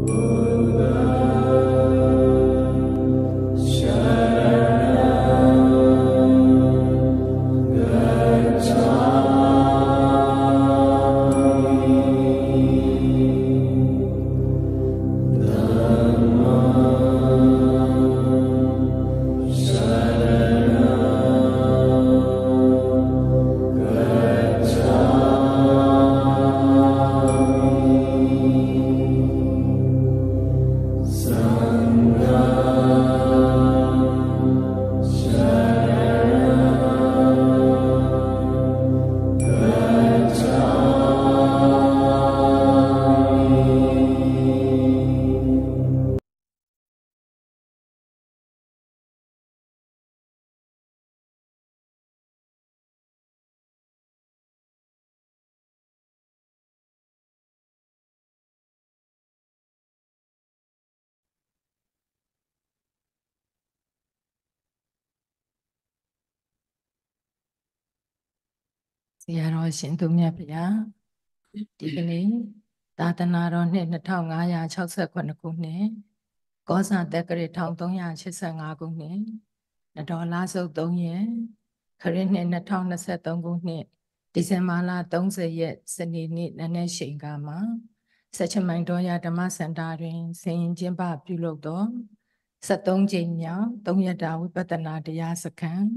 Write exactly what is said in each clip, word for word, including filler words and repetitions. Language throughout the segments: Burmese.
ဆရာတော်ရှင်သူမြတ်ဗျာဒီကနေ့သာသနာတော်နှစ်နှစ်ထောင်ငါးရာခြောက်ဆယ်ခုနှစ်ခုနှစ်ကောဇာတက္ကရာတစ်ထောင်သုံးရာရှစ်ဆယ်ငါးခုနှစ်နတော်လဆုတ်သုံးရက်ခရစ်နှစ်နှစ်ထောင်နှစ်ဆယ်သုံးခုနှစ်ဒီဇင်ဘာလသုံးဆယ်ရက်စနေနေ့နည်းနည်းရှိန်ကမှာဆက်ချမိုင်တော်ရဓမ္မစင်တာတွင်ဆင်ရင်ကျင်းပပြုလုပ်သောဆက်သုံးကြိမ်မြောက်သုံးရတာဝိပဿနာတရားစခန်း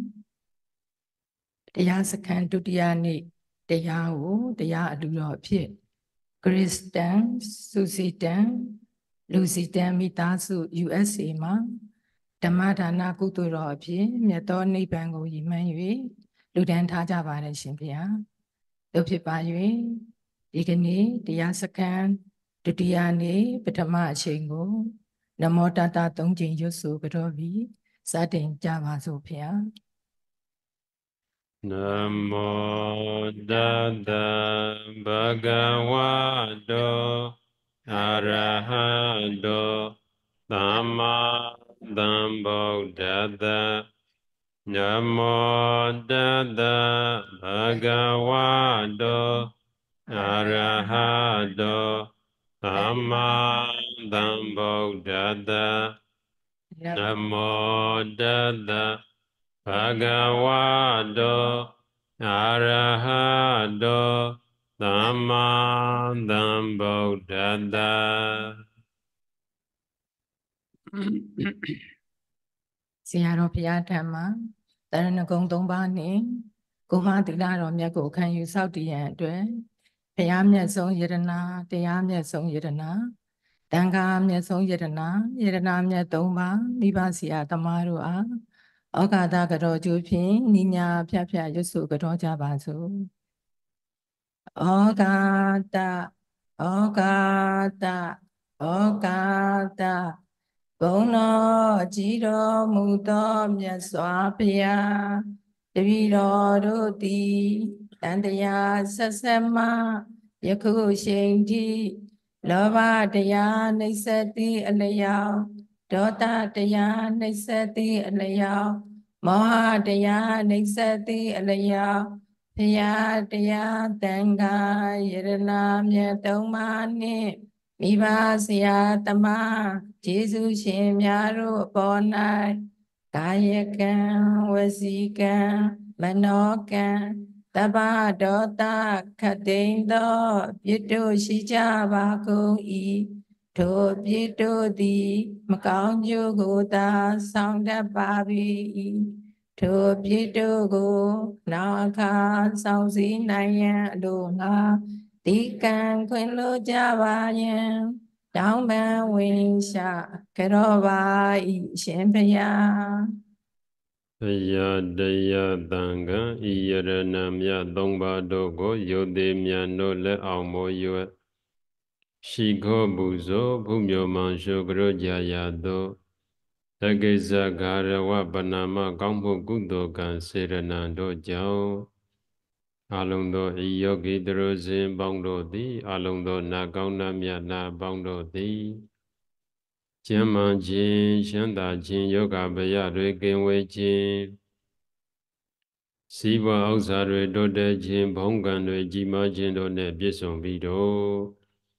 တရားစခန်းဒုတိယနေ့တရားကိုတရားအလူတော်အဖြစ်ခရစ်တန်ဆူစီတန်လူစီတန်မိသားစု ယူ အက်စ် အေ မှာဓမ္မဒါနကုသိုလ်တော်အဖြစ်မြတ်သောနိဗ္ဗာန်ကိုရည်မှန်း၍လူဒန်းထားကြပါတယ်ရှင်ဗျာတို့ဖြစ်ပါ၍ဒီကနေ့တရားစခန်းဒုတိယနေ့ပထမအချိန်ကိုနမောတတသုံးကြိမ်ရွတ်ဆိုကြတော်ပြီးစတင်ကြပါစို့ဗျာနမောတတဗုဒ္ဓဝါတောအရဟတောသမ္မာသမ္ဗုဒ္ဓတ္တနမောတတဗုဒ္ဓဝါတောအရဟတောသမ္မာသမ္ဗုဒ္ဓတ္တနမောတတဘဂဝတောအရဟတောသမ္မာသမ္ဗုဒ္ဓတ္တဆရာတော်ဘုရားထံမှာတရဏဂုံသုံးပါးနှင့်ကိုမသီလတော်မြတ်ကိုခံယူဆောက်တည်ရန်အတွက်ဘုရားမြတ်ဆုံးယတနာတရားမြတ်ဆုံးယတနာတန်ခါမြတ်ဆုံးယတနာယတနာမြတ်သုံးပါးမိဘဆရာသမားတို့အားဩဃာတကတော်ကျိုးဖြင့်နိညာဖြတ်ဖြတ်ရွတ်ဆိုကြတော်ကြပါစို့ဩဃာတဩဃာတဩဃာတဘုံတော်ကြည်တော်မူသောမြတ်စွာဘုရားတပည့်တော်တို့သည်တန်တရားဆက်ဆက်မှယခုချိန်ထိလောဘတရားနှိစ္စတိအလျောက်ဒေါသတရားနှိစ္စတိအလျောက်မောဟတရားနှိစ္စတိအလျောက်ဘုရားတရားတန်ခါယရနာမြတ်သုံးပါးနှင့်မိဘဆရာသမားကျေးဇူးရှင်များတို့အပေါ်၌ကာယကံဝစီကံမနောကံတပ္ပဒေါသခတ်သိမ်းသောပြစ်တို့ရှိကြပါကုန်၏ထိုပြစ်တို့သည်မကောင်းကျိုးကိုသာဆောင်တတ်ပါ၏ထိုပြစ်တို့ကိုနောက်အခါဆောင်စည်းနိုင်ရန်အလိုငါဒီကံခွင့်လို့ကြပါယံတောင်းပန်ဝင်ရှာကြောပါ၏ရှင်ဘုရားတရားတရားတန်ခါဤယရဏမြတ်သုံးပါးတို့ကိုယုတ်တိမြတ်တို့လက်အောင်မောရွယ်ရှိခောပူဇော်ဘုမြောမံရှုကရောကြာယာသောတက္ကိစ္စဂါရဝပနာမကောင်းမှုကုသိုလ်ကံစေရဏံတို့ကြောင့်အလုံးသောဤယောဂီတရဇင်ပေါင်းတို့သည်အလုံးသောနာကောင်းနာမြတ်နာပေါင်းတို့သည်ကျမ်းမာခြင်းချမ်းသာခြင်းယောဂဗျာတွေကင်းဝေးခြင်းစီးပွားဥစ္စာတွေတိုးတက်ခြင်းဘုံကံတွေကြီးမားခြင်းတို့နှင့်ပြည့်စုံပြီးတော့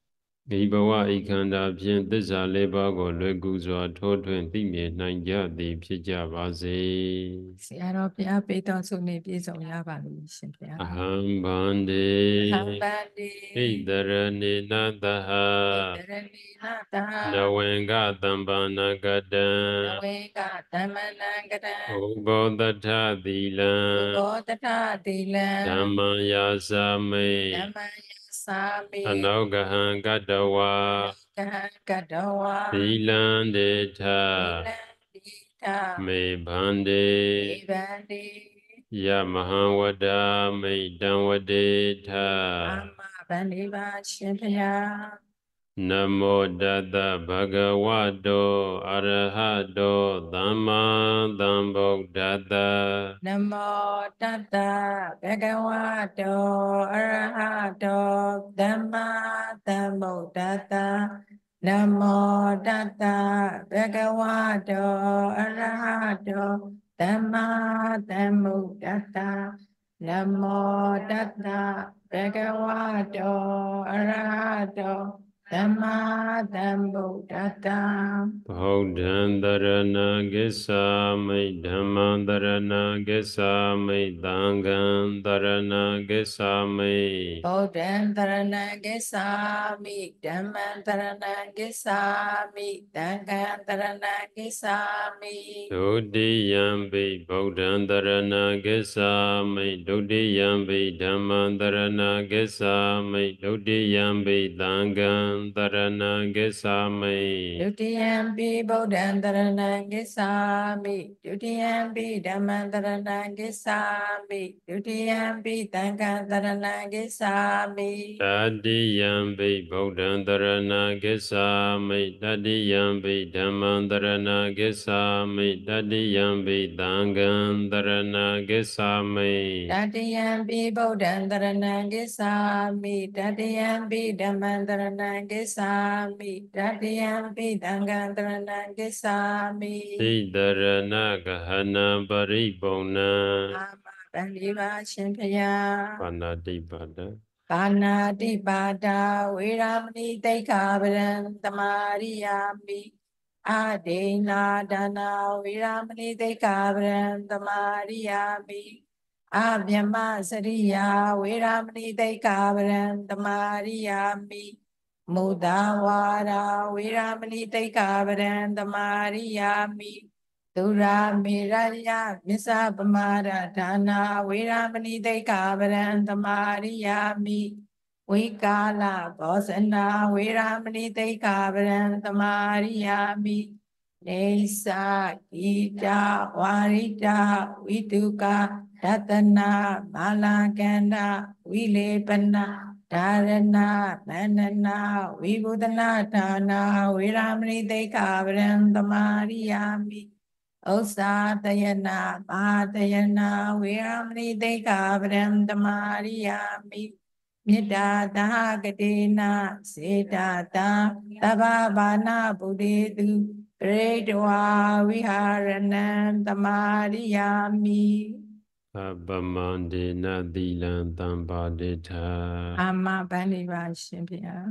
ဒီဘဝဤခန္ဓာဖြင့်သစ္စာလေးပါးကိုလွယ်ကူစွာထိုးထွင်းသိမြင်နိုင်ကြသည်ဖြစ်ကြပါစေဆရာတော်ဘုရားပေးတော်ဆုနေပြည့်စုံရပါလိမ့်ရှင်ဘုရားအဟံဗန္တိအဟံဗန္တိဣတရဏိနတဟဣတရဏိနာတနဝေင္ကတမ္ပနာကတံနဝေကဓမ္မနံကတံဥဘောတထသီလံဥဘောတထသီလံဓမ္မံယာစာမိဓမ္မယသာမိအနောကဟံကတဝါကဟံကတဝါသီလံဒေထသီလံတိထမေဗန္တိဧဗန္တိယမဟံဝဒ္ဓမိတံဝတေထအာမဗန္ဒီပါရှင်ဘုရားနမောတတဗုဒ္ဓဝတောအရဟတောသမ္မာသမ္ဗုဒ္ဓတ္တနမောတတ္တဘဂဝတောအရဟတောသမ္မာသမ္ဗုဒ္ဓတ္တနမောတတ္တဘဂဝတောအရဟတောသမ္မာသမ္ဗုဒ္ဓတ္တနမောတတ္တဘဂဝတောအရဟတောသမ္မာသမ္ဗုဒ္ဓတ္တဗုဒ္ဓံတရဏဂစ္ဆာမိဓမ္မံတရဏဂစ္ဆာမိသံဃံတရဏဂစ္ဆာမိဗုဒ္ဓံတရဏံဂစ္ဆာမိဓမ္မံတရဏံဂစ္ဆာမိသံဃံတရဏံဂစ္ဆာမိဒုတိယံပိဗုဒ္ဓံတရဏဂစ္ဆာမိဒုတိယံပိဓမ္မံတရဏဂစ္ဆာမိဒုတိယံပိသံဃံတရဏဂစ္ဆာမိဒုတိယံပိဗုဒ္ဓံတရဏံဂစ္ဆာမိဒုတိယံပိဓမ္မံတရဏံဂစ္ဆာမိဒုတိယံပိသံဃံတရဏံဂစ္ဆာမိတတိယံပိဗုဒ္ဓံတရဏဂစ္ဆာမိတတိယံပိဓမ္မံတရဏဂစ္ဆာမိတတိယံပိသံဃံတရဏဂစ္ဆာမိတတိယံပိဗုဒ္ဓံတရဏံဂစ္ဆာမိတတိယံပိဓမ္မံတရဏံဂစ္ဆာမိတတိယံပိသံဃံတရဏံဂစ္ဆာမိသိတရဏဂဟနံပရိပုံဏံအာမဗန္ဒီပါရှင်ဖျားပါဏာတိပါဒပါဏာတိပါဒဝေရမဏိတိခာပရံတမာရိယာမိအဒိနာဒါနာဝေရမဏိတိခာပရံတမာရိယာမိအမြမစရိယာဝေရမဏိတိခာပရံတမာရိယာမိမုဒ္ဒဝါရာဝေရမဏိတိခာပရံတမာရိယာမိသုရာမေရယမစ္ဆပမာဒဒါနာဝေရမဏိတိခာပရံတမာရိယာမိဝိကာလဘောဇနာဝေရမဏိတိခာပရံတမာရိယာမိနေသဂီတာဝါရိတာဝိတုကာဒတနာမာလာကန္တာဝိလေပနာဒါရဏမန္နနာဝိဘုဒနာဒါနာဝေရမဏိတိခာပရံတမာရိယာမိဥစ္စာတယနာမာတယနာဝေရမဏိတိခာပရံတမာရိယာမိမေတ္တာသာဂတိနာစေတာတာသဗ္ဗဘာနာပုရိတုပရိတဝါဝိဟာရဏံတမာရိယာမိသဗ္ဗမန္တေနသီလံတံပါတိထာအာမဗန္ဒီပါရှင်ဗျာ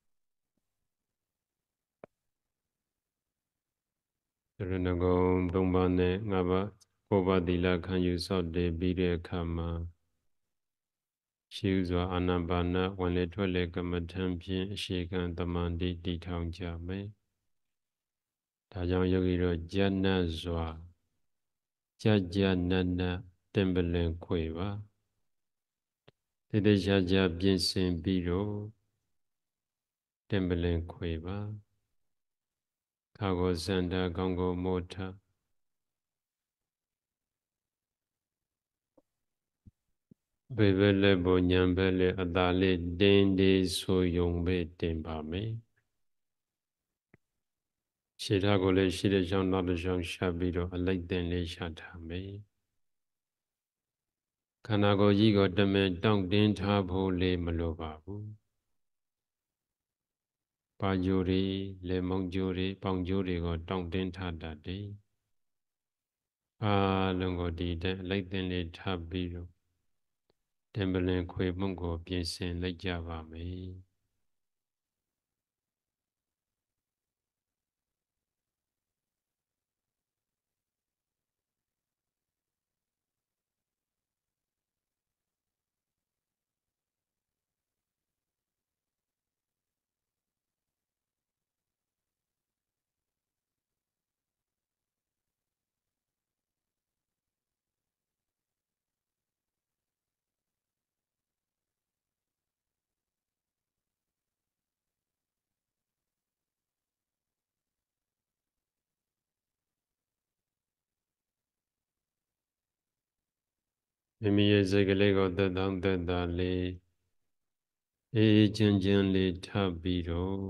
ရဏဂုံသုံးပါးနဲ့ငါးပါးကိုးပါးသီလခံယူဆောက်တည်ပြီးတဲ့အခါမှာရှိဥစွာအာနာပါနဝင်လေထွက်လေကမ္မထံဖြင့်အရှိကံတမန္တိတည်ထောင်ကြမယ်။ဒါကြောင့်ယောဂီတို့ဉာဏ်နဲ့စွာကြာကြာနတ်နတ်တင်ပလင်ခွေပါ။တိတိကျကျပြင်ဆင်ပြီးတော့တင်ပလင်ခွေပါ။ခါကိုစန္ဒာကောင်းကိုမိုးထဘေဘဲလက်ပေါ်ညံဘဲလက်အသာလေးတင်းဒီဆိုယုံပဲတင်ပါမယ်ရှေ့ထားကိုလည်းရှိတဲ့ကြောင့်နောက်တစ်ကြောင့်ရှာပြီးတော့အလိုက်တင်လေးရှာထားမယ်ခန္ဓာကိုယ်ကြီးကိုတမင်တောင့်တင်းထားဖို့လေးမလိုပါဘူးပါကြိုတွေလက်မောင်းကြိုတွေပေါင်ကြိုတွေကိုတောင့်တင်းထားတတ်တယ်အားလုံးကိုဒီတဲ့အလိုက်တင်လေးထားပြီးတော့တင်ပလင်ခွေမှုန့်ကိုပြင်ဆင်လိုက်ကြပါမယ်မိမိရဲ့စိတ်ကလေးကိုသက်တောင့်သက်သာလေးအေးအေးချမ်းချမ်းလေးထားပြီးတော့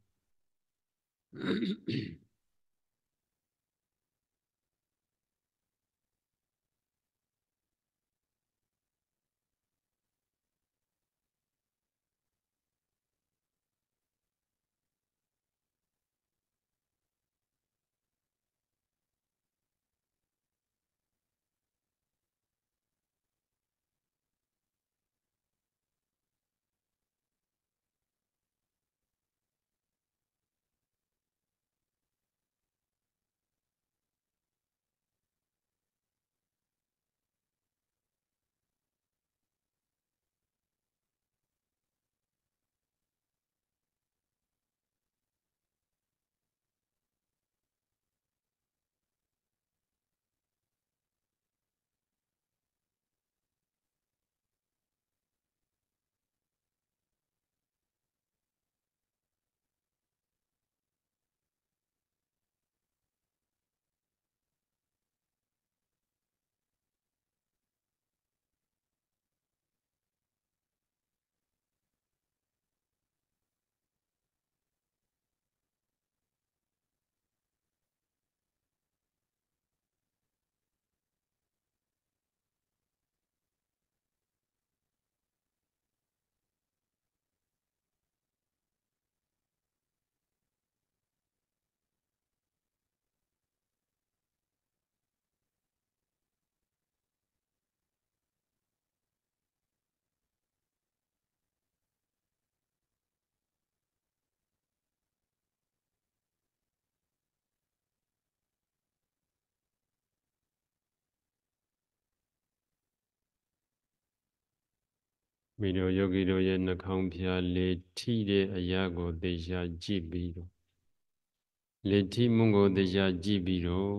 မိတို့ယောဂီတို့ရဲ့နှာခေါင်းဖြာလေးထိတဲ့အရာကိုသိချာကြည့်ပြီးတော့လေထိမှုကိုသိချာကြည့်ပြီးတော့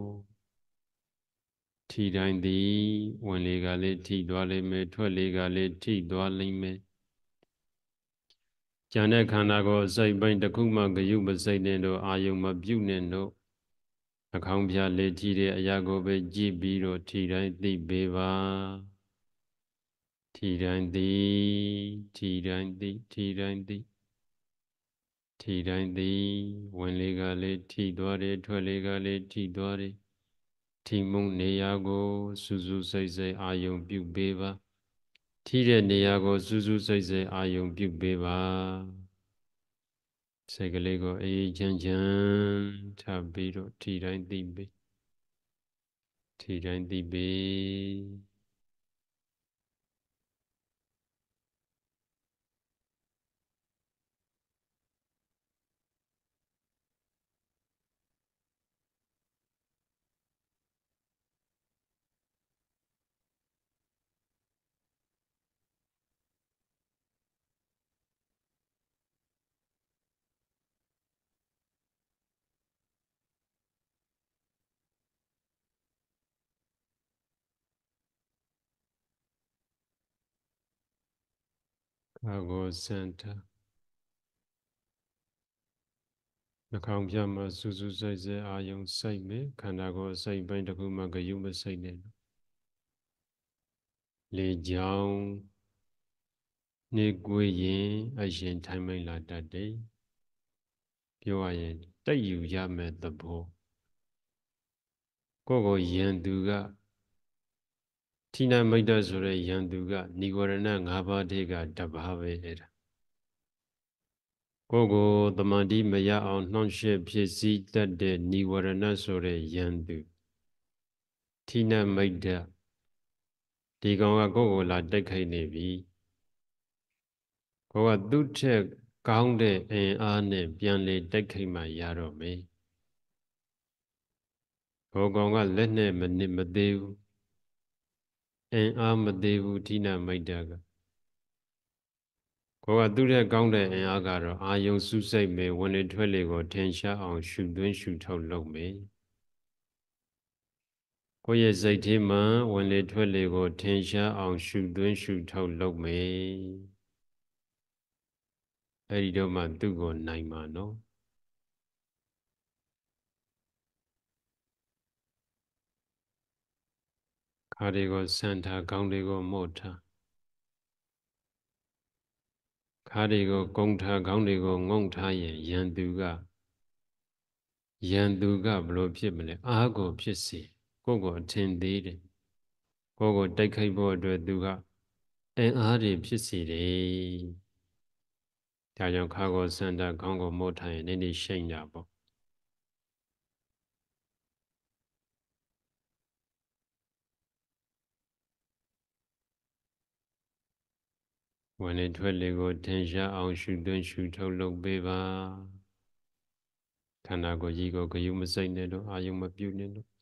ထိတိုင်းသည်ဝင်လေကလေးထိသွားလိမ့်မယ်ထွက်လေကလေးထိသွားလိမ့်မယ်ကျန်တဲ့ခန္ဓာကိုယ်စိတ်ပိုင်းတစ်ခုမှဂယုမစိတ်နဲ့တော့အာယုံမပြုတ်နဲ့တော့နှာခေါင်းဖြာလေးထိတဲ့အရာကိုပဲကြည့်ပြီးတော့ထိတိုင်းသိပေးပါထိတိုင်းသိထိတိုင်းသိထိတိုင်းသိထိတိုင်းသိဝင်လေကလေးထိသွားတယ်ထွက်လေကလေးထိသွားတယ်ထိမုံနေရာကိုစူးစူးစိတ်စိတ်အာယုံပြုပေးပါထိတဲ့နေရာကိုစူးစူးစိတ်စိတ်အာယုံပြုပေးပါစိတ်ကလေးကိုအေးချမ်းချမ်းထားပြီးတော့ထိတိုင်းသိပေးထိတိုင်းသိပေးကာကိုစံတာနှာခေါင်းပြမှာစူးစူးစိုက်စိုက်အာယုံစိုက်မယ်ခန္ဓာကိုယ်စိတ်ပိုင်းတစ်ခုမှဂယုမစိတ်နဲ့လေကြောင်းနေကွေးရင်အရင်ထိုင်မိန်လာတတ်တယ်ပြောရရင်တိတ်ယူရမယ်သဘောကိုယ့်ကိုယံသူကဌိနမိတ်တဆိုတဲ့ယံသူကនិဝရဏ၅ပါးတည်းကတပါးပဲအဲ့ဒါကိုယ့်ကိုတမန်တိမရအောင်နှောင့်ယှက်ဖြစ်စည်းတတ်တဲ့និဝရဏဆိုတဲ့ယံသူဌိနမိတ်တဒီကောင်ကကိုယ့်ကိုလာတိုက်ခိုက်နေပြီကိုယ်ကသူ့ထက်ကောင်းတဲ့အင်အားနဲ့ပြန်လေတိုက်ခိုက်မှရတော့မယ်ဟိုကောင်ကလက်နဲ့မနစ်မသေးဘူးအင်အားမသေးဘူးဌိနမိတ်တကကိုယ်ကသူ့ထက်ကောင်းတဲ့အင်အားကတော့အာယုံစုစိတ်မယ်ဝင်လေထွက်လေကိုထင်ရှားအောင်ရှုသွင်းရှုထုတ်လုပ်မယ်ကိုယ့်ရဲ့စိတ်ထဲမှာဝင်လေထွက်လေကိုထင်ရှားအောင်ရှုသွင်းရှုထုတ်လုပ်မယ်အဲဒီတော့မှသူ့ကိုနိုင်မှာနော်ခါတွေကိုဆန့်ထားခေါင်းတွေကိုမို့ထားခါတွေကိုကုန်းထားခေါင်းတွေကိုငုံထားရင်ယံသူကယံသူကဘလို့ဖြစ်မလဲအားကိုဖြစ်စေကိုယ့်ကိုအထင်သေးတယ်ကိုယ့်ကိုတိုက်ခိုက်ဖို့အတွက်သူကအင်အားတွေဖြစ်စေတယ်ဒါကြောင့်ခါကိုဆန့်ထားခေါင်းကိုမို့ထားရင်နေနေရှိန်တာပေါ့ဝင်လေထွက်လေကိုထင်ရှားအောင်ရှုသွင်းရှုထုတ်လုပ်ပေးပါခန္ဓာကိုယ်ကြီးကိုဂယုမစိတ်နဲ့လို့အာယုမပြုနဲ့လို့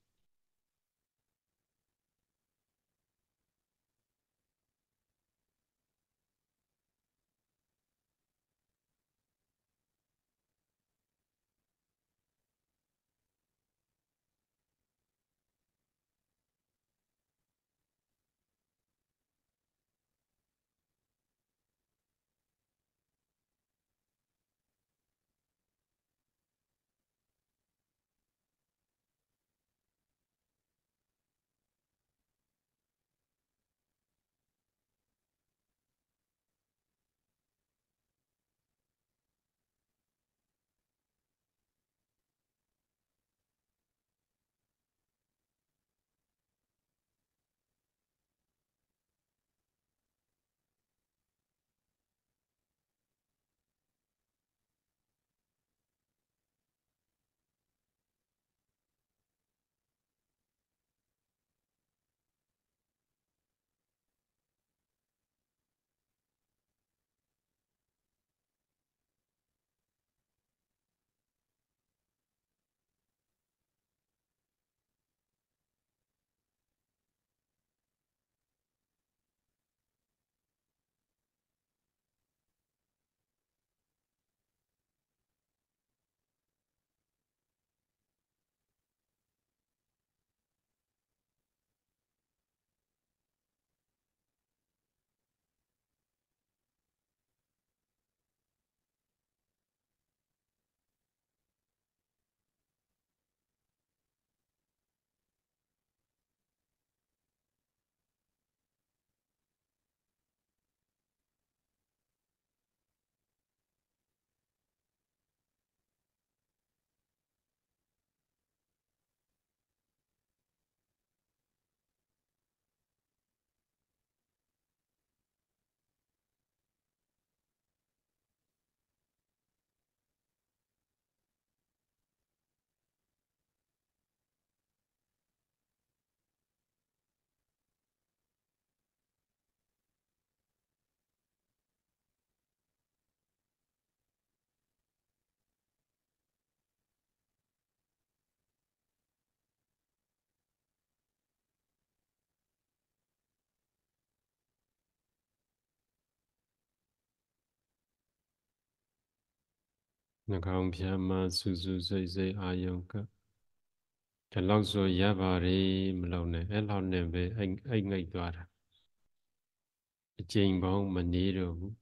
နှာခေါင်းဖြာမှာစူးစူးစိတ်စိတ်အာယုံကဒီလောက်ဆိုရပါတယ်မလို့နဲ့အဲ့လောက်နဲ့ပဲအိတ်အိတ်ငိတ်သွားတာအကျိန်ပေါင်းမနေတော့ဘူး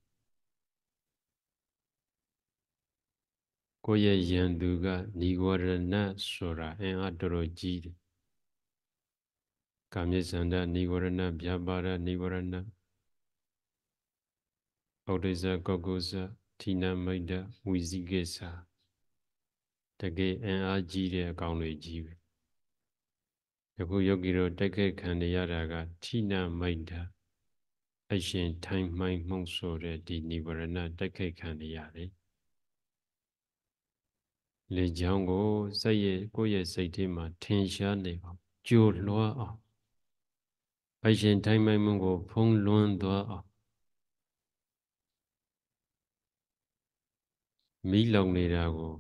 ကိုယ့်ရဲ့ယံသူကនិဝရဏဆိုတာအင်အားတော်တော်ကြီးတယ်ကာမိစ္ဆန္ဒនិဝရဏဗျာပါဒនិဝရဏဩဒိစ္စကောကုစဌိနမိတ်တဝီဇိကိစ္စတကယ်အင်အားကြီးတဲ့အကောင်တွေကြီးပဲယခုယောဂီတို့တိုက်ခိုက်ခံရတာကဌိနမိတ်တအရှင်ထိုင်မှိုင်းမှုန့်ဆိုတဲ့ဒီនិဝရဏတိုက်ခိုက်ခံရတယ်လေကြောင်းကိုစိတ်ရဲ့ကိုယ့်ရဲ့စိတ်ထဲမှာထင်ရှားနေအောင်ကြိုလွှားအောင်အရှင်ထိုင်မှိုင်းမှုကိုဖုံးလွှမ်းသွားအောင်မိလောင်နေတာကို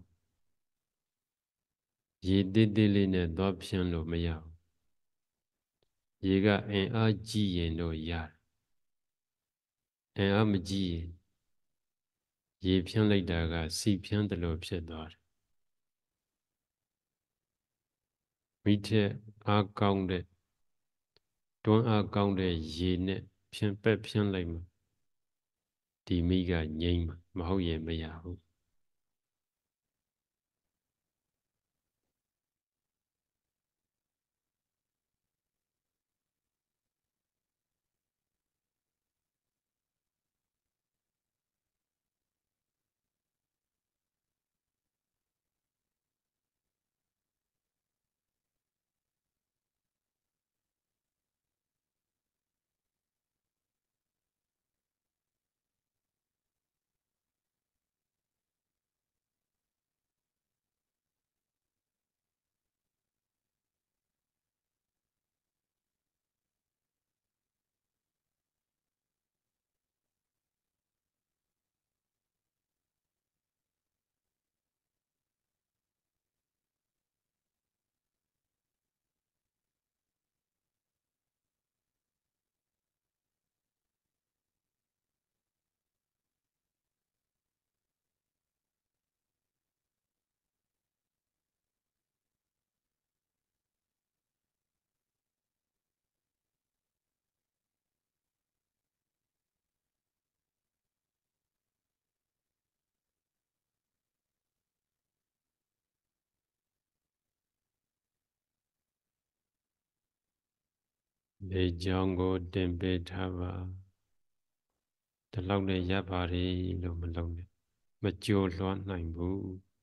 ရေတေးသေးလေးနဲ့သွားဖြန်းလို့မရဘူးရေကအင်အားကြီးရင်တော့ရတယ်အင်အားမကြီးရင်ရေဖြန်းလိုက်တာကစီဖြန်းတယ်လို့ဖြစ်သွားတယ်မိထက်အားကောင်းတဲ့တွန်းအားကောင်းတဲ့ရေနဲ့ဖြန်းပက်ဖြန်းလိုက်မှဒီမိကငြိမ့်မှာမဟုတ်ရင်မရဘူးလေကြောင်းကိုတင်ပေးထားပါဒီလောက်နဲ့ရပ်ပါလေလို့မလုံးနဲ့မကြိုလွှမ်းနိုင်ဘူး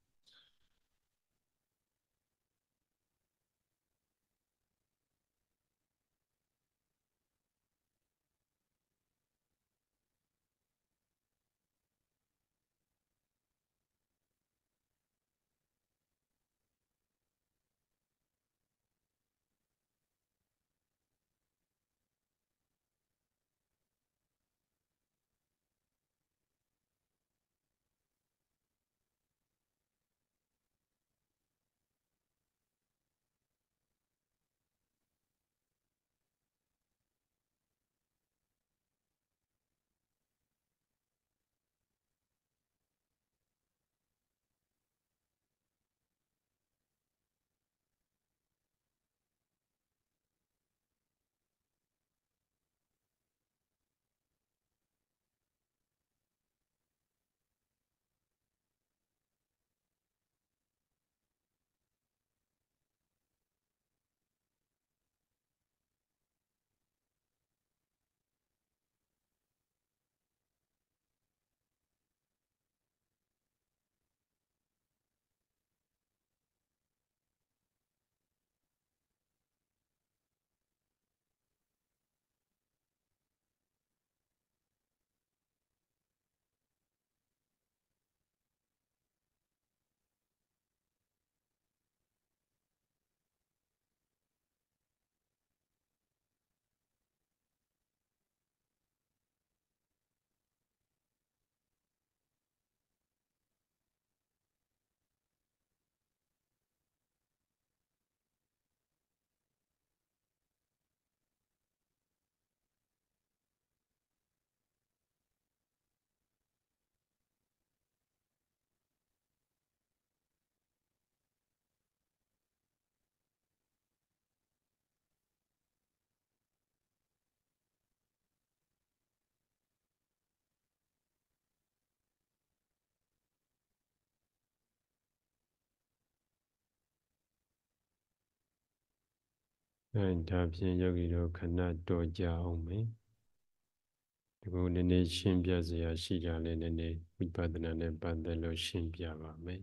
အဲဒါဖြင့်ယောဂီတို့ခဏတော်ကြအောင်မယ်ဒီကုနည်းနည်းရှင်းပြစရာရှိကြလဲနည်းနည်းဝိပဿနာနဲ့ပတ်သက်လို့ရှင်းပြပါမယ်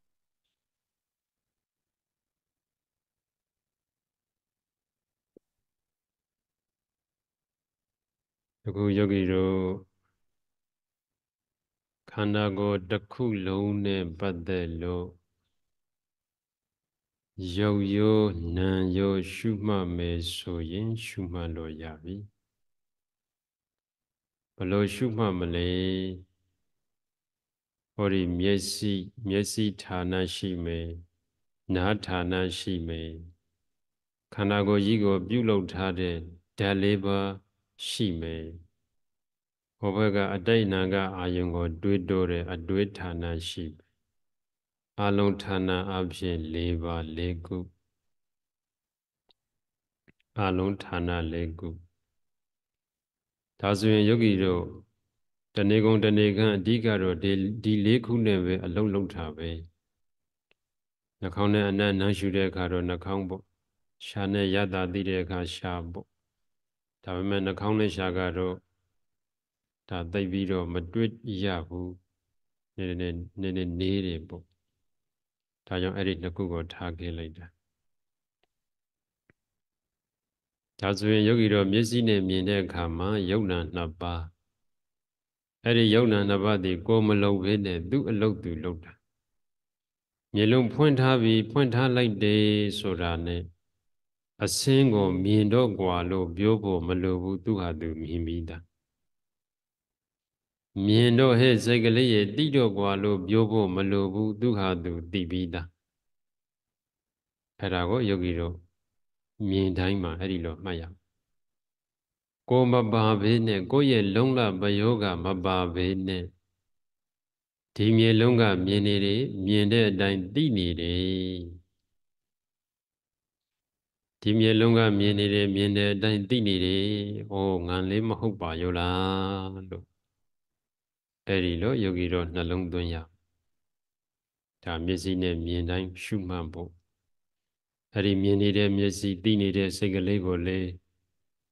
အခုယောဂီတို့ခန္ဓာကိုယ်တစ်ခုလုံးနဲ့ပတ်သက်လို့ရုပ်ရိုးနာမ်ရိုးရှုမှတ်မယ်ဆိုရင်ရှုမှတ်လို့ရပြီဘလို့ရှုမှတ်မလဲဟောဒီမျက်စိမျက်စိဌာနရှိမယ်နားဌာနရှိမယ်ခန္ဓာကိုယ်ကြီးကိုပြုလုပ်ထားတဲ့ဓာတ်လေးပါးရှိမယ်ဟောဘက်ကအတိတ်နာကအာယုံကိုတွေးတိုးတဲ့အတွေးဌာနရှိမယ်အလုံးဌာနအဖြစ်၄ပါး၄ခုအလုံးဌာန၄ခုဒါဆိုရင်ယောဂီတို့တဏီကုံတဏီကံအဓိကတော့ဒီဒီ၄ခုနဲ့ပဲအလုံးလုံးထားပဲနှာခေါင်းနဲ့အနံ့နှမ်းရှူတဲ့အခါတော့နှာခေါင်းပေါ့ရှာနဲ့ရတာသိတဲ့အခါရှာပေါ့ဒါပေမဲ့နှာခေါင်းနဲ့ရှာကတော့ဒါသိပြီးတော့မတွေ့ရဘူးနည်းနည်းနည်းနည်းနေတယ်ပေါ့ဒါကြောင့်အဲ့ဒီနှစ်ခုကိုထားခဲ့လိုက်တာဒါဆိုရင်ယောဂီတို့မျက်စိနဲ့မြင်တဲ့အခါမှာယုံနာနှစ်ပါးအဲ့ဒီယုံနာနှစ်ပါးဒီကိုမလုံဘဲနဲ့သူ့အလုတ်သူလုတ်တာမျက်လုံးဖွင့်ထားပြီးဖွင့်ထားလိုက်တယ်ဆိုတာနဲ့အစင်းကိုမြင်တော့กว่าလို့ပြောဖို့မလိုဘူးသူဟာသူမြင်ပြီးသားမြင်တော့ဟဲ့စိတ်ကလေးရဲ့တိတော့กว่าလို့ပြောဖို့မလိုဘူးသူဟာသူသိပြီးသားအဲ့ဒါကိုယောဂီတို့မြင်တိုင်းမှာအဲ့ဒီလိုမှတ်ရကိုမပါဘဲနဲ့ကိုယ့်ရဲ့လုံးလပယောဂမပါဘဲနဲ့ဒီမြေလုံးကမြင်နေတယ်မြင်တဲ့အတိုင်းသိနေတယ်ဒီမြေလုံးကမြင်နေတယ်မြင်တဲ့အတိုင်းသိနေတယ်ဩငါလေးမဟုတ်ပါရောလားလို့အဲ့ဒီလိုယောဂီတို့နှလုံးသွင်းရဒါမျက်စိနဲ့မြင်တိုင်းရှုမှတ်ဖို့အဲ့ဒီမြင်နေတဲ့မျက်စိသိနေတဲ့စိတ်ကလေးကိုလေ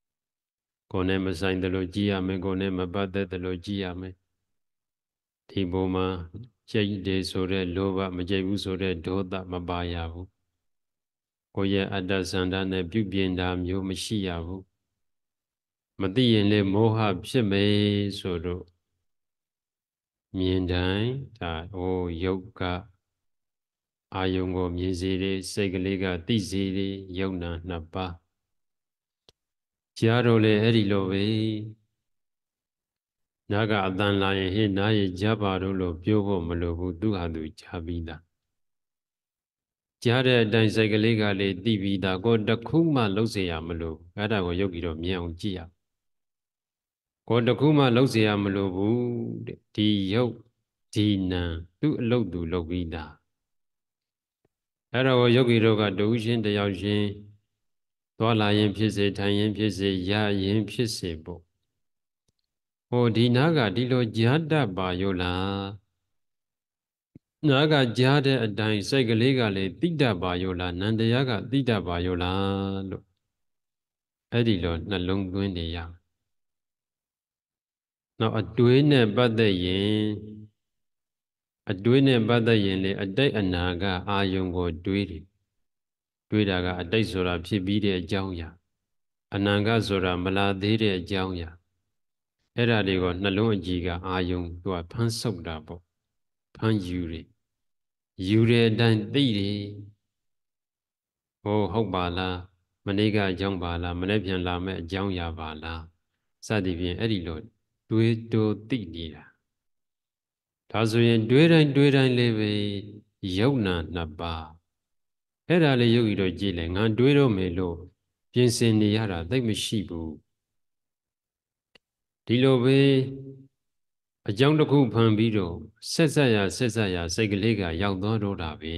ကိုယ်နဲ့မဆိုင်တယ်လို့ကြည်ရမယ်ကိုယ်နဲ့မပတ်သက်တယ်လို့ကြည်ရမယ်ဒီပုံမှာကြိတ်တယ်ဆိုတဲ့လောဘမကြိတ်ဘူးဆိုတဲ့ဒေါသမပါရဘူးကိုယ့်ရဲ့အတ္တစန္ဒနဲ့ပြုပြင်တာမျိုးမရှိရဘူးမသိရင်လေမောဟဖြစ်မယ်ဆိုတော့မြင်တိုင်းဒါဟိုယုတ်ကအာယုံကိုမြင်စေတယ်စိတ်ကလေးကသိစေတယ်ယုံနာနှစ်ပါးကြားတော့လေအဲ့ဒီလိုပဲနားကအတန်လာရင်ဟေ့နားရဲ့ကြားပါတော့လို့ပြောဖို့မလိုဘူးသူဟာသူကြားပြီးသားကြားတဲ့အတိုင်းစိတ်ကလေးကလေသိပြီးသားကိုတခုမှလှုပ်เสียရမလို့အဲ့ဒါကိုယုတ်ပြီးတော့မြင်အောင်ကြည့်ရကိုတခုမှလှုပ်เสียရမလို့ဘူးတဲ့ဒီယုတ်ဒီနံသူ့အလုပ်သူလုပ်ပြီးသားအဲ့ဒါကိုယုတ်ကြီးတို့ကတူချင်းတယောက်ချင်းသွားလာရင်ဖြစ်စေထိုင်ရင်ဖြစ်စေရရင်ဖြစ်စေပေါ့ဟိုဒီနာကဒီလိုကြားတတ်ပါရောလားနာကကြားတဲ့အတိုင်းစိတ်ကလေးကလည်းတိတတ်ပါရောလားနန္တရားကတိတတ်ပါရောလားလို့အဲ့ဒီလိုနှလုံးသွင်းနေရနောက်အတွေးနဲ့ပတ်သက်ရင်အတွေးနဲ့ပတ်သက်ရင်လေအတိတ်အနာကအာယုံကိုတွေးတယ်တွေးတာကအတိတ်ဆိုတာဖြစ်ပြီးတဲ့အကြောင်းအရာအနာဂတ်ဆိုတာမလာသေးတဲ့အကြောင်းအရာအဲ့ဒါတွေကိုနှလုံးအကြည့်ကအာယုံသူကဖမ်းဆုပ်တာပေါ့ဖမ်းယူတယ်ယူတဲ့အတိုင်းသိတယ်ဟိုဟုတ်ပါလားမနေ့ကအကြောင်းပါလားမနေ့ပြန်လာမဲ့အကြောင်းအရာပါလားစသည်ဖြင့်အဲ့ဒီလိုတွေးတိုးသိနေတာဒါဆိုရင်တွေးတိုင်းတွေးတိုင်းလေးပဲယုံနာနှစ်ပါးအဲ့ဒါလေးယုတ်ပြီးတော့ကြည့်လေငါတွေးတော့မယ်လို့ပြင်ဆင်နေရတာသိမရှိဘူးဒီလိုပဲအကြောင်းတစ်ခုဖန်ပြီးတော့ဆက်ဆက်ရဆက်ဆက်ရစိတ်ကလေးကရောက်သွားတော့တာပဲ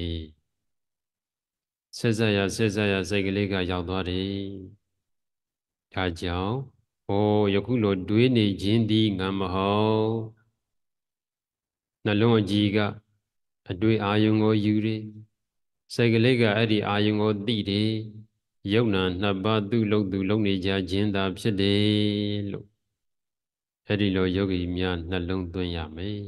ဆက်ဆက်ရဆက်ဆက်ရစိတ်ကလေးကရောက်သွားတယ်ဒါကြောင့်ဩယခုလိုတွေးနေခြင်းဒီငါမဟုတ်နှလုံးအကြည်ကအတွေ့အာယုံကိုယူတယ်စိတ်ကလေးကအဲ့ဒီအာယုံကိုသိတယ်ယုံနာနှစ်ပါးသူ့လုံးသူလုံးနေကြခြင်းသာဖြစ်တယ်လို့အဲ့ဒီလိုယောဂီများနှလုံးသွင်းရမယ်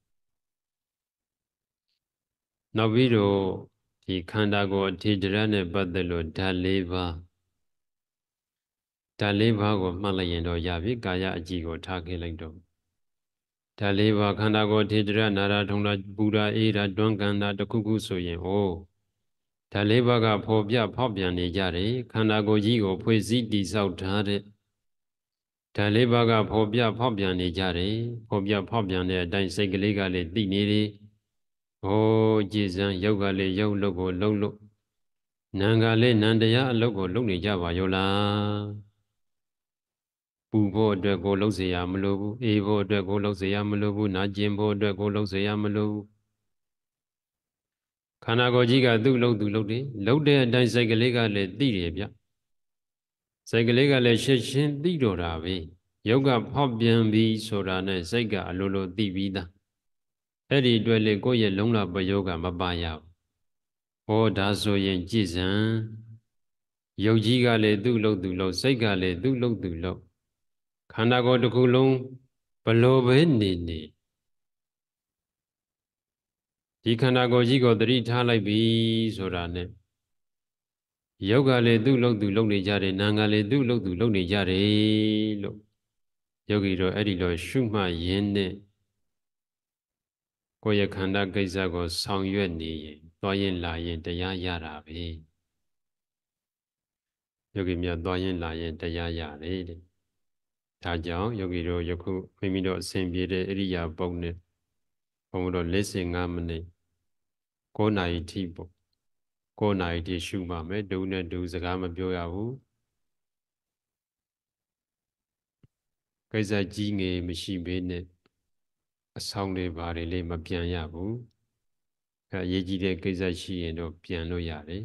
နောက်ပြီးတော့ဒီခန္ဓာကိုယ်အထည်တရနဲ့ပတ်သက်လို့ဓာတ်၄ပါးဓာတ်၄ပါးကိုမှတ်လိုက်ရင်တော့ရပြီကာယအကြည့်ကိုထားခဲ့လိုက်တော့ဓာတ်၄ပါးခန္ဓာကိုယ်အထည်တရနာရာထုံတာပူရာအေးရာတွန်းကန်တာတစ်ခုခုဆိုရင်ဩဓာတ်၄ပါးကဖော်ပြဖောက်ပြန်နေကြတယ်ခန္ဓာကိုယ်ကြီးကိုဖွဲ့စည်းတည်ဆောက်ထားတဲ့ဓာတ်လေးပါးကဖော်ပြဖောက်ပြန်နေကြတယ်ဖော်ပြဖောက်ပြန်တဲ့အတိုင်းစိတ်ကလေးကလည်းသိနေတယ်ဟောကြည်စံယုတ်ကလည်းယုတ်လို့ကိုလှုပ်လို့နာမ်ကလည်းနန္တရားအလုပ်ကိုလုပ်နေကြပါရောလားပူဖို့အတွက်ကိုလှုပ်เสียရမလိုဘူးအေးဖို့အတွက်ကိုလှုပ်เสียရမလိုဘူးနာကျင်ဖို့အတွက်ကိုလှုပ်เสียရမလိုဘူးခန္ဓာကိုယ်ကြီးကသူ့လှုပ်သူလှုပ်တယ်လှုပ်တဲ့အတိုင်းစိတ်ကလေးကလည်းသိတယ်ဗျစိတ်ကလေးကလည်းရှင်းရှင်းသိတော့တာပဲယုတ်ကဖောက်ပြန်ပြီးဆိုတာနဲ့စိတ်ကအလိုလိုသိပြီးသားအဲ့ဒီအတွက်လေကိုယ့်ရဲ့လုံးလာပယောကမပါရဘူးဟောဒါဆိုရင်ကြည်စံယုတ်ကြီးကလည်းသူ့လှုပ်သူလှုပ်စိတ်ကလည်းသူ့လှုပ်သူလှုပ်ခန္ဓာကိုယ်တစ်ခုလုံးဘလို့ပဲနေနေဒီခန္ဓာကိုယ်ကြီးကိုသတိထားလိုက်ပြီဆိုတာနဲ့ယုတ်ကလည်းသူ့လှုပ်သူလှုပ်နေကြတယ်နာမ်ကလည်းသူ့လှုပ်သူလှုပ်နေကြတယ်လို့ယောဂီတို့အဲ့ဒီလိုရှုမှတ်ရင်းနဲ့ကိုယ့်ရဲ့ခန္ဓာကိစ္စကိုဆောင်ရွက်နေရင်သွားရင်လာရင်တရားရတာပဲယောဂီများသွားရင်လာရင်တရားရတယ်တဲ့ဒါကြောင့်ယောဂီတို့ယခုမိမိတို့အစဉ်ပြေတဲ့အရိယာပုတ်နဲ့ဘုံတို့၄၅မိနစ်၉နာရီထိပေါ့၉နာရီထိရှုမှမယ်ဒုနဲ့ဒုစကားမပြောရဘူးကိစ္စကြီးငယ်မရှိဘဲနဲ့အဆောင်တွေဘာတွေလေးမပြန်ရဘူးအဲအရေးကြီးတဲ့ကိစ္စရှိရင်တော့ပြန်လို့ရတယ်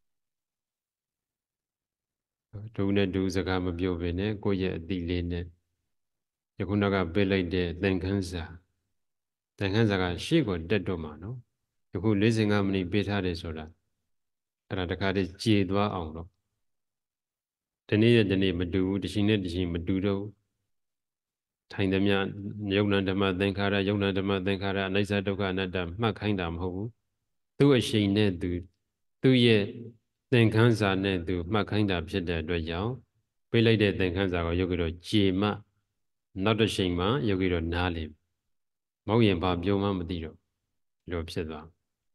ဒုနဲ့ဒုစကားမပြောဘဲနဲ့ကိုယ့်ရဲ့အတိလေးနဲ့ယခုနကပေးလိုက်တဲ့သင်္ခန်းစာသင်္ခန်းစာကရှေ့ကိုတက်တော့မှာနော်ယခု၄၅မိနစ်ပေးထားတယ်ဆိုတာအဲ့ဒါတခါတည်းကြေသွားအောင်တော့ဒီနေ့ရဲ့ဒီနေ့မတူဘူးတစ်ချိန်နဲ့တစ်ချိန်မတူတော့ထိုင်သမျှယုံနာဓမ္မသင်္ခါရယုံနာဓမ္မသင်္ခါရအနိစ္စဒုက္ခအနတ္တမှတ်ခိုင်းတာမဟုတ်ဘူးသူ့အချိန်နဲ့သူသူ့ရဲ့သင်္ခန်းစာနဲ့သူမှတ်ခိုင်းတာဖြစ်တဲ့အတွက်ကြောင့်ပြေးလိုက်တဲ့သင်္ခန်းစာကိုယောဂီတော့ကြေမနောက်တစ်ချိန်မှာယောဂီတော့နားလေမဟုတ်ရင်ဘာပြောမှမသိတော့လို့ဖြစ်သွား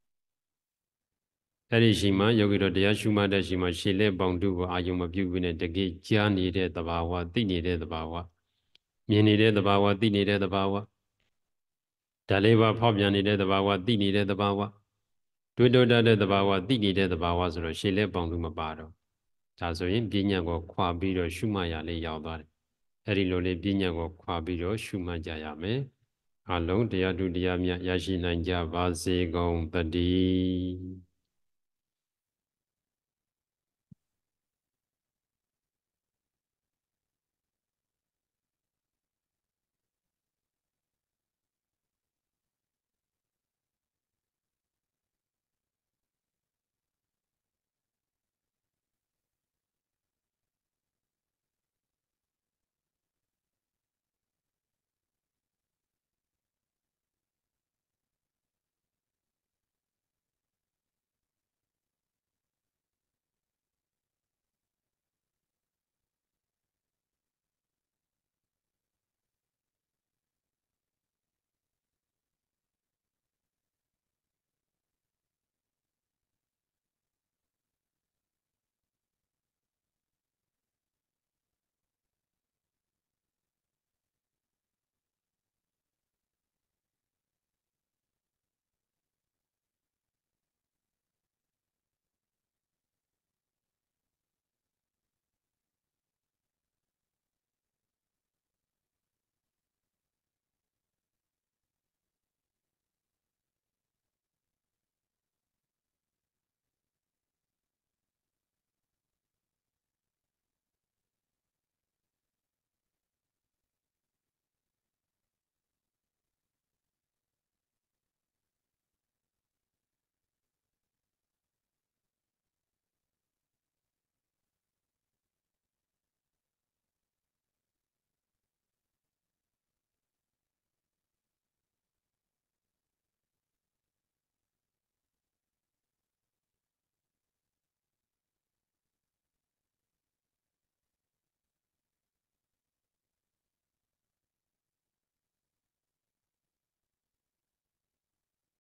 အဲ့ဒီချိန်မှာယောဂီတော့တရားရှုမှတ်တဲ့ချိန်မှာရှေ့လက်ပေါင်တုကိုအာယုံမပြုတ်ဘူးနဲ့တကယ်ကြားနေတဲ့သဘာဝသိနေတဲ့သဘာဝမြင်နေတဲ့သဘာဝသိနေတဲ့သဘာဝဒါလေးပါဖောက်ပြန်နေတဲ့သဘာဝသိနေတဲ့သဘာဝတွေးတောတတ်တဲ့သဘာဝသိနေတဲ့သဘာဝဆိုတော့ရှေ့လက်ပေါင်တုမပါတော့ဒါဆိုရင်ပညာကိုခွာပြီးတော့ရှုမှတ်ရလေးရောက်သွားတယ်အဲ့ဒီလိုလေးပညာကိုခွာပြီးတော့ရှုမှတ်ကြရမယ်အလုံးတရားသူတရားမြတ်ရရှိနိုင်ကြပါစေကုန်သတည်း